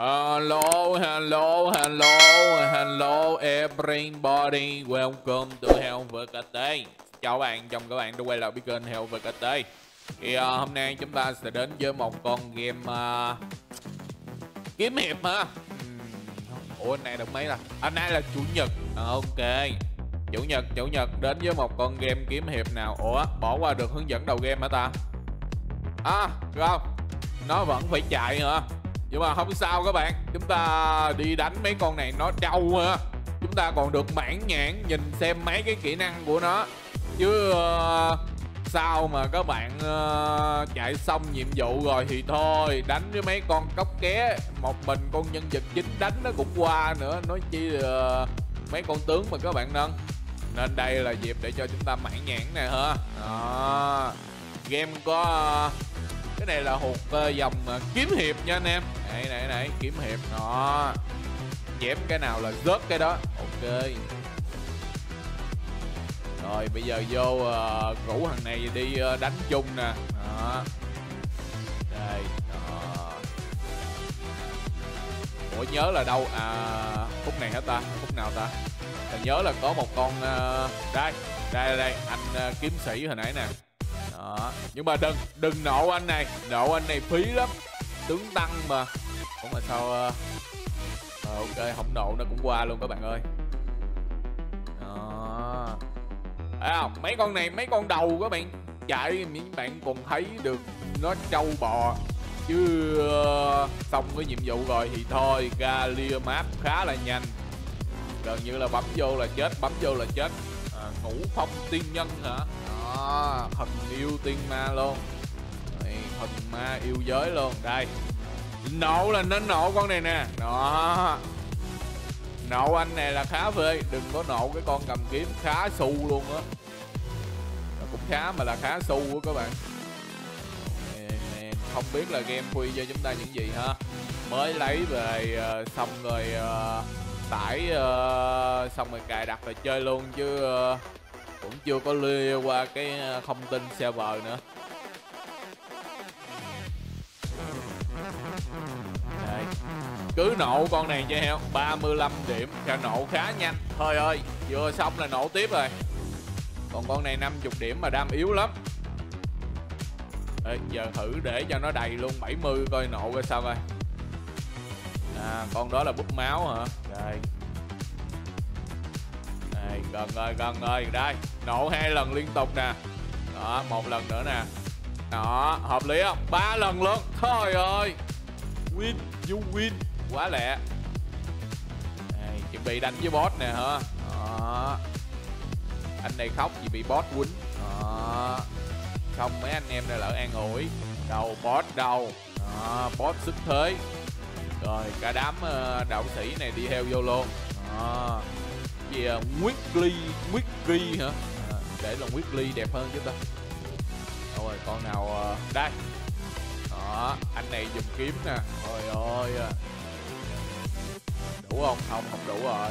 Hello, hello, hello, hello everybody, welcome to Hell VKT. Chào bạn, chào các bạn đã quay lại với kênh Hell VKT. Thì hôm nay chúng ta sẽ đến với một con game kiếm hiệp hả? Ủa anh này được mấy là? Anh này là chủ nhật. Ok, chủ nhật đến với một con game kiếm hiệp nào? Ủa bỏ qua được hướng dẫn đầu game hả ta? Không, nó vẫn phải chạy hả? Nhưng mà không sao các bạn, chúng ta đi đánh mấy con này nó trâu ha. Chúng ta còn được mãn nhãn nhìn xem mấy cái kỹ năng của nó. Chứ sao mà các bạn chạy xong nhiệm vụ rồi thì thôi, đánh với mấy con cóc ké. Một mình con nhân vật chính đánh nó cũng qua nữa, nói chi mấy con tướng mà các bạn nâng. Nên đây là dịp để cho chúng ta mãn nhãn nè ha. Đó. Game có cái này là thuộc dòng kiếm hiệp nha anh em. Này kiếm hiệp đó, chém cái nào là rớt cái đó. Ok rồi bây giờ vô rủ thằng này đi đánh chung nè. Đó đây đó. Ủa nhớ là đâu khúc này hả ta, khúc nào ta? Mình nhớ là có một con đây anh kiếm sĩ hồi nãy nè. Đó. Nhưng mà đừng nộ anh này phí lắm, tướng tăng mà. Ủa mà sao ok không nộ nó cũng qua luôn các bạn ơi. Đó. Mấy con này, mấy con đầu các bạn chạy mấy bạn còn thấy được nó trâu bò. Chứ xong cái nhiệm vụ rồi thì thôi, clear map khá là nhanh, gần như là bấm vô là chết, ngũ phong tiên nhân hả? Đó, thần yêu tiên ma luôn. Thần ma yêu giới luôn. Đây, nộ là nên nộ con này nè. Đó, nộ anh này là khá phê. Đừng có nộ cái con cầm kiếm khá xu luôn á. Cũng khá mà là khá xu á các bạn. Không biết là game khui cho chúng ta những gì ha. Mới lấy về xong rồi tải xong rồi cài đặt rồi chơi luôn chứ cũng chưa có lưu qua cái thông tin server nữa. Đây. Cứ nộ con này cho heo 35 điểm cho nộ khá nhanh. Thôi ơi, vừa xong là nộ tiếp rồi. Còn con này 50 điểm mà đam yếu lắm. Ê, giờ thử để cho nó đầy luôn 70 coi nộ coi sao coi. Con đó là búp máu hả? Đây. Đây, gần rồi, đây. Nộ 2 lần liên tục nè. Đó, 1 lần nữa nè. Đó, hợp lý không? 3 lần luôn. Thôi ơi. Win, you win. Quá lẹ. Đây, chuẩn bị đánh với boss nè hả? Đó. Anh này khóc vì bị boss quýnh. Đó. Không mấy anh em này lỡ an ủi. Đâu boss đâu. Đó, boss sức thế. Rồi cả đám đạo sĩ này đi theo vô luôn. Đó. Gì Weekly hả? Để là Weekly đẹp hơn chứ ta. Đâu rồi con nào đây. Đó, anh này dùng kiếm nè. Ôi ơi. Đủ không? Không đủ rồi.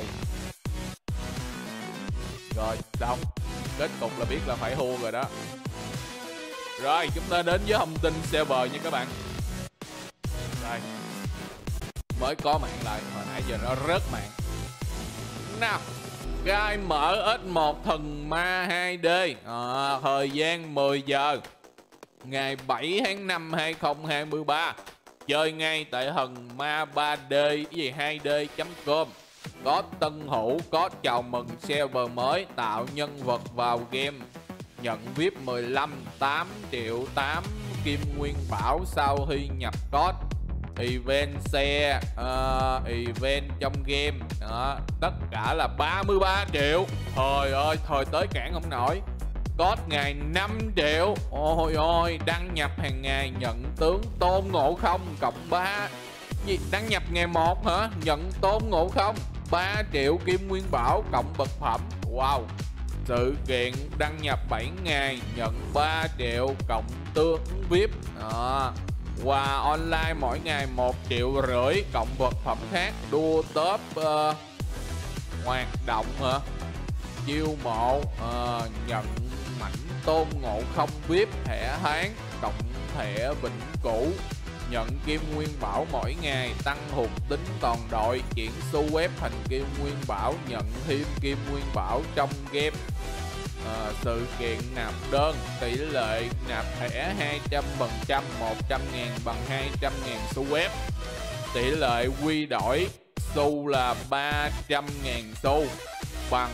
Rồi xong. Kết cục là biết là phải thua rồi đó. Rồi chúng ta đến với thông tin server nha các bạn. Đây, mới có mạng lại mà nãy giờ nó rớt mạng. Nào, gai mở S1 thần ma 2D. Thời gian 10 giờ ngày 7 tháng 5 2023. Chơi ngay tại thần ma 3D gì 2D.com. Có tân hữu, có chào mừng server mới, tạo nhân vật vào game, nhận VIP 15, 8 triệu 8 kim nguyên bảo sau khi nhập code, event xe, event trong game. Đó, tất cả là 33 triệu. Trời ơi, thời tới cản không nổi. Code ngày 5 triệu. Ôi ôi, đăng nhập hàng ngày nhận tướng Tôn Ngộ Không cộng 3. Gì? Đăng nhập ngày 1 hả? Nhận Tôn Ngộ Không 3 triệu kim nguyên bảo cộng vật phẩm. Wow. Sự kiện đăng nhập 7 ngày nhận 3 triệu cộng tướng VIP. Đó. Quà online mỗi ngày 1,5 triệu cộng vật phẩm khác. Đua top hoạt động hả? Chiêu mộ nhận mảnh Tôn Ngộ Không VIP thẻ tháng cộng thẻ vĩnh cửu, nhận kim nguyên bảo mỗi ngày, tăng hụt tính toàn đội, chuyển xu web thành kim nguyên bảo, nhận thêm kim nguyên bảo trong game. Sự kiện nạp đơn, tỷ lệ nạp thẻ 200%, 100.000 bằng 200.000 xu web. Tỷ lệ quy đổi xu là 300.000 xu bằng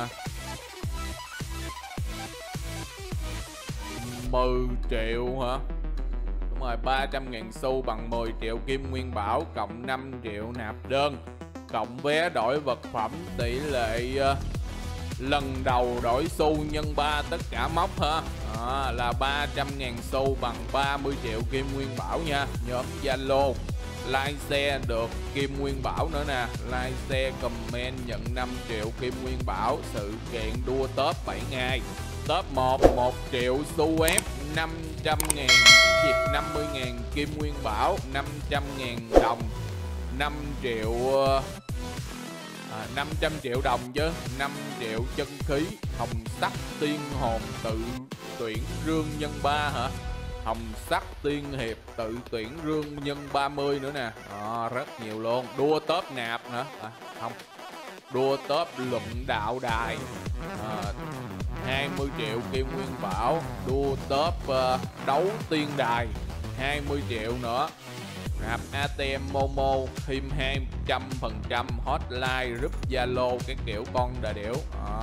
10 triệu hả? Đúng rồi, 300.000 xu bằng 10 triệu kim nguyên bảo, cộng 5 triệu nạp đơn, cộng vé đổi vật phẩm. Tỷ lệ lần đầu đổi xu nhân 3 tất cả mốc ha, là 300.000 xu bằng 30 triệu kim nguyên bảo nha. Nhóm Zalo like share được kim nguyên bảo nữa nè, like share comment nhận 5 triệu kim nguyên bảo. Sự kiện đua top 7 ngày, top 1 1 triệu xu web, 500.000 50.000 kim nguyên bảo, 500.000 đồng, 500 triệu đồng chứ, 5 triệu chân khí. Hồng sắc tiên hồn tự tuyển rương nhân 3 hả? Hồng sắc tiên hiệp tự tuyển rương nhân 30 nữa nè. Rất nhiều luôn. Đua top nạp hả? Không, đua top luận đạo đài, 20 triệu kim nguyên bảo. Đua top đấu tiên đài, 20 triệu nữa. Nạp ATM Momo thêm 200% hotline group Zalo cái kiểu con đà điểu.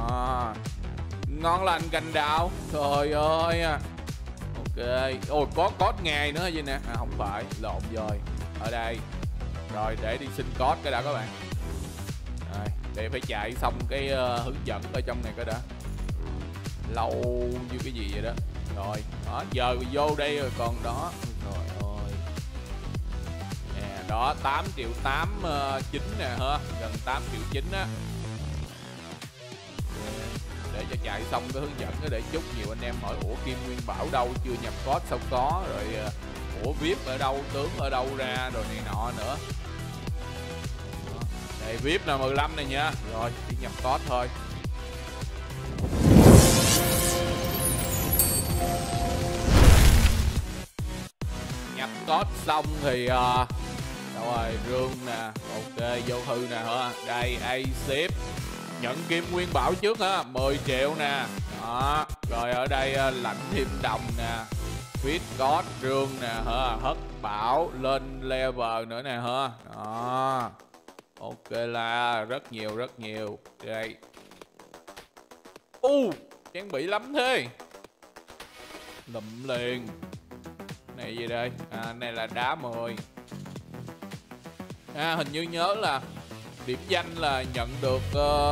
Ngon lành cành đào. Trời ơi. Ok. Ôi có code ngày nữa vậy nè. Không phải, lộn rồi. Ở đây. Rồi để đi xin code cái đã các bạn. Rồi, để phải chạy xong cái hướng dẫn ở trong này cái đã. Lâu như cái gì vậy đó. Rồi, đó giờ vô đây rồi còn đó. Rồi ơi. Nè, đó 8 triệu 89 nè ha, gần 8 triệu 9 á. Để cho chạy xong cái hướng dẫn để chúc nhiều anh em hỏi ủa kim nguyên bảo đâu chưa nhập code sao có, rồi ủa VIP ở đâu, tướng ở đâu ra rồi này nọ nữa. Đây VIP là 15 này nha. Rồi chỉ nhập code thôi. Nhập code xong thì đâu rồi, rương nè, ok vô thư nè hả. Đây A-ship nhận kim nguyên bảo trước ha, 10 triệu nè. Đó, rồi ở đây lãnh thêm đồng nè, viết code rương nè hả, hất bảo lên level nữa nè hả. Đó. Ok là rất nhiều. Đây. Trang bị lắm thế. Lụm liền. Này gì đây? Này là đá 10. Hình như nhớ là điểm danh là nhận được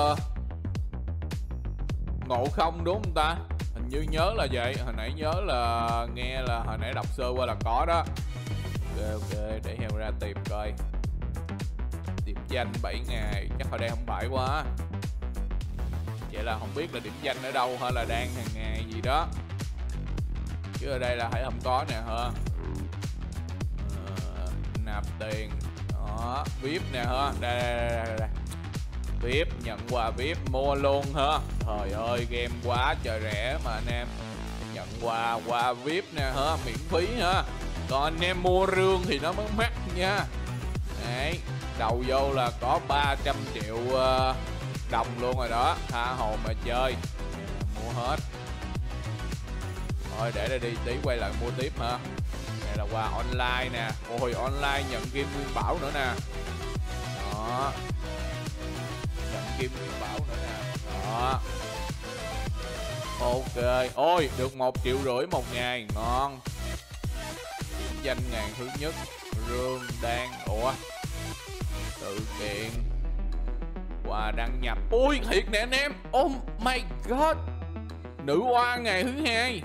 ngộ không đúng không ta? Hình như nhớ là vậy. Hồi nãy nhớ là nghe là hồi nãy đọc sơ qua là có đó. Ok, để heo ra tìm coi. Điểm danh 7 ngày, chắc ở đây không phải quá. Vậy là không biết là điểm danh ở đâu hay là đang hàng ngày gì đó. Chứ ở đây là phải không có nè hả. Nạp tiền. Đó, VIP nè hả. Đây. VIP, nhận quà VIP, mua luôn hả. Trời ơi, game quá trời rẻ mà anh em. Nhận quà VIP nè hả, miễn phí hả. Còn anh em mua rương thì nó mới mắc nha. Đấy, đầu vô là có 300 triệu đồng luôn rồi đó. Tha hồ mà chơi. Mua hết. Thôi để đây đi, tí quay lại mua tiếp hả. Này là quà online nè. Ôi online nhận kim nguyên bảo nữa nè. Đó. Nhận kim nguyên bảo nữa nè. Đó. Ok. Ôi được 1,5 triệu một ngày. Ngon. Điểm danh ngàn thứ nhất. Rương đang. Ủa. Sự kiện. Quà đăng nhập. Ui thiệt nè anh em. Oh my god. Nữ oa ngày thứ 2.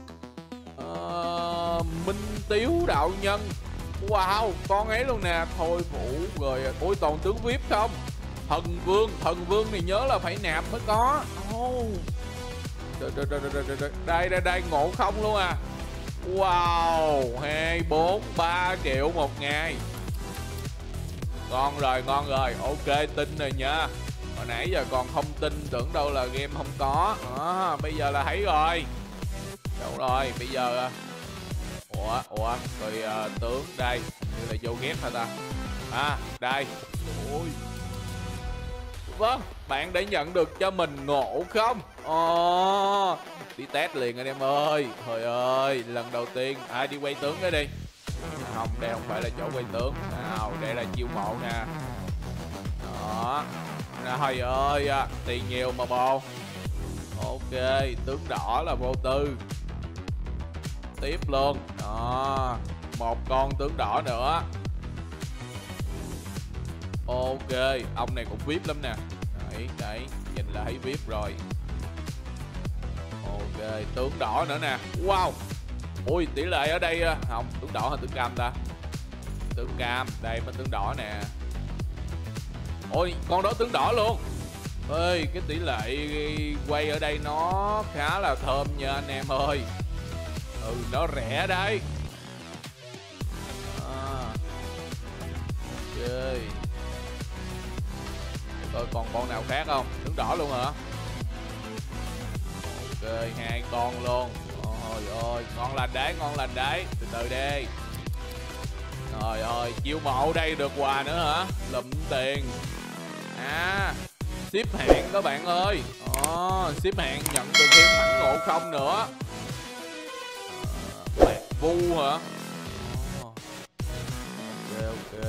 Minh Tiếu đạo nhân. Wow, con ấy luôn nè. Thôi Vũ rồi. Ôi toàn tướng VIP không. Thần vương thì nhớ là phải nạp mới có. Đây ngộ không luôn à. Wow, 2, 4, 3 triệu một ngày. Ngon rồi. Ok, tin rồi nha. Hồi nãy giờ còn không tin, tưởng đâu là game không có. Bây giờ là thấy rồi. Đâu rồi, bây giờ. Ủa rồi tướng đây như là vô ghép hả ta? Đây. Ôi. Vâng, bạn đã nhận được cho mình ngộ không? Đi test liền anh em ơi. Trời ơi, lần đầu tiên ai đi quay tướng cái đi. Không, đây không phải là chỗ quay tướng. Nào, đây là chiêu mộ nè. Đó. Trời ơi, tiền nhiều mà bồ. Ok, tướng đỏ là vô tư. Tiếp luôn. Đó, một con tướng đỏ nữa. Ok, ông này cũng VIP lắm nè. Đấy, nhìn là thấy VIP rồi. Ok, tướng đỏ nữa nè. Wow. Ui, tỷ lệ ở đây không, tướng đỏ hay tướng cam ta? Tướng cam, đây mới tướng đỏ nè. Ôi, con đó tướng đỏ luôn. Ơi, cái tỷ lệ quay ở đây nó khá là thơm nha anh em ơi. Nó rẻ đấy. Ok. Coi còn con nào khác không? Tướng đỏ luôn hả? Ok, 2 con luôn. Ôi ơi, ngon lành đấy. Từ từ đi. Trời ơi, chiêu mộ đây được quà nữa hả? Lụm tiền. Ship hạng các bạn ơi. Ship hạng nhận được thêm mảnh ngộ không nữa. Bạc vu hả? Ok.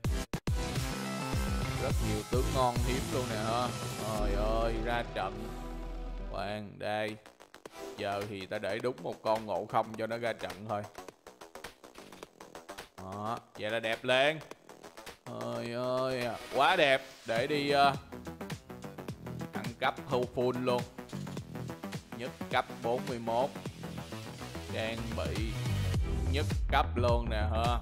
Rất nhiều tướng ngon hiếm luôn nè ha. Trời ơi, ra trận. Khoan, đây. Giờ thì ta để đúng một con ngộ không cho nó ra trận thôi. Đó, vậy là đẹp lên. Trời ơi, quá đẹp. Để đi ăn cấp full luôn. Nhất cấp 41. Trang bị nhất cấp luôn nè ha.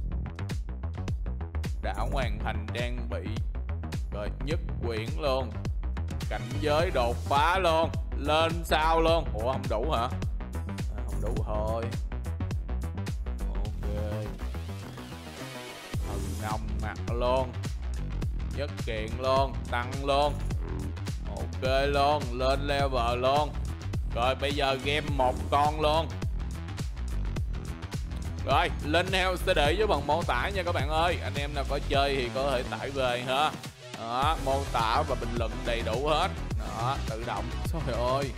Đã hoàn thành trang bị. Rồi nhất quyển luôn. Cảnh giới đột phá luôn. Lên sao luôn. Ủa không đủ hả? Không đủ thôi. Ok. Thần nồng mặt luôn. Nhất kiện luôn. Tăng luôn. Ok luôn. Lên level luôn. Rồi bây giờ game một con luôn. Rồi link theo sẽ để dưới phần mô tả nha các bạn ơi. Anh em nào có chơi thì có thể tải về ha. Đó, mô tả và bình luận đầy đủ hết. Đó, tự động. Trời ơi,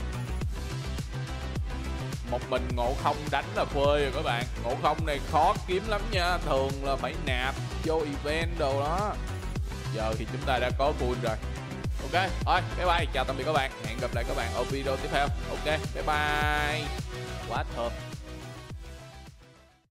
một mình ngộ không đánh là phơi rồi các bạn. Ngộ không này khó kiếm lắm nha. Thường là phải nạp vô event đồ đó. Giờ thì chúng ta đã có full rồi. Ok, thôi bye bye, chào tạm biệt các bạn. Hẹn gặp lại các bạn ở video tiếp theo. Ok, bye bye. Quá thơm.